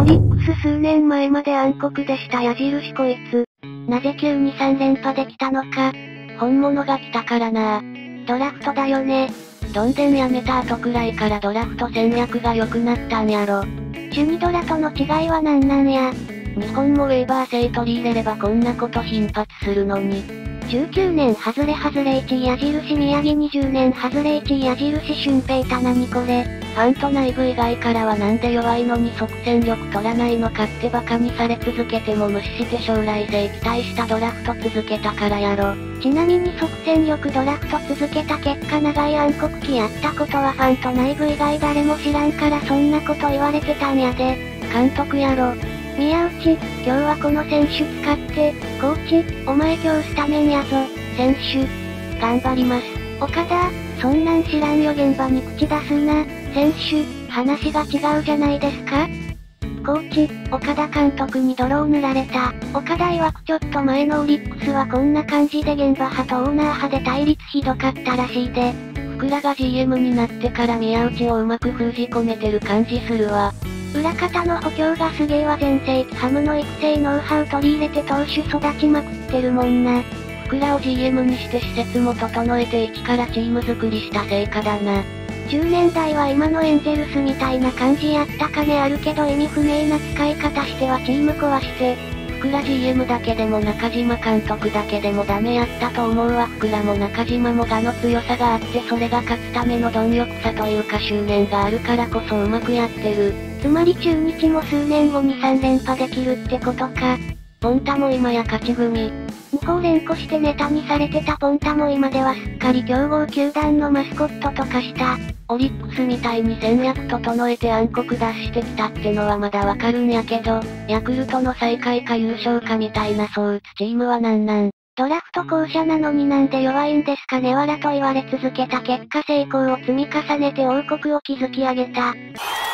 リックス数年前まで暗黒でした矢印こいつ。なぜ急に3連覇できたのか。 本物が来たからな。 ドラフトだよね。 どんでんやめた後くらいからドラフト戦略が良くなったんやろ。 ジュニドラとの違いは何なんや。 日本もウェーバー制取り入れればこんなこと頻発するのに。 19年外れ1位矢印宮城20年外れ1位矢印俊平太何これ。 ファンと内部以外からはなんで弱いのに即戦力取らないのかってバカにされ続けても無視して将来性期待したドラフト続けたからやろ。 ちなみに即戦力ドラフト続けた結果長い暗黒期やったことはファンと内部以外誰も知らんからそんなこと言われてたんやで。 監督やろ。 宮内、今日はこの選手使って、コーチ、お前今日スタメンやぞ、選手。 頑張ります。 岡田、そんなん知らんよ現場に口出すな、選手、話が違うじゃないですか。コーチ、岡田監督に泥を塗られた。岡田曰くちょっと前のオリックスはこんな感じで現場派とオーナー派で対立ひどかったらしいで。 福良が GM になってから宮内をうまく封じ込めてる感じするわ。 裏方の補強がすげえわ全盛期ハムの育成ノウハウ取り入れて投手育ちまくってるもんな。 福良を GM にして施設も整えて一からチーム作りした成果だな。 10年代は今のエンゼルスみたいな感じやった金あるけど意味不明な使い方してはチーム壊して。 福良 GM だけでも中島監督だけでもダメやったと思うわ。福良も中島も我の強さがあってそれが勝つための貪欲さというか執念があるからこそうまくやってる。 つまり中日も数年後に3連覇できるってことか。 ポンタも今や勝ち組。 2個連呼してネタにされてたポンタも今ではすっかり強豪球団のマスコットとかした。 オリックスみたいに戦略整えて暗黒脱してきたってのはまだわかるんやけど、ヤクルトの最下位か優勝かみたいなそう打つチームはなんなん。 ドラフト校舎なのになんで弱いんですかねわらと言われ続けた結果成功を積み重ねて王国を築き上げた。